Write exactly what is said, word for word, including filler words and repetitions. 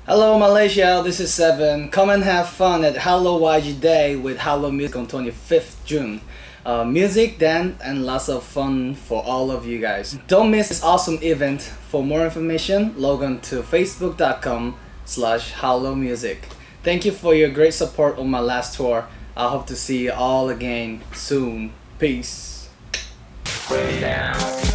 Hello Malaysia, this is Seven. Come and have fun at Halo Y G Day with Halo Music on twenty-fifth June. Uh, music, dance, and lots of fun for all of you guys. Don't miss this awesome event. For more information, log on to facebook dot com slash halo music. Thank you for your great support on my last tour. I hope to see you all again soon. Peace. Down.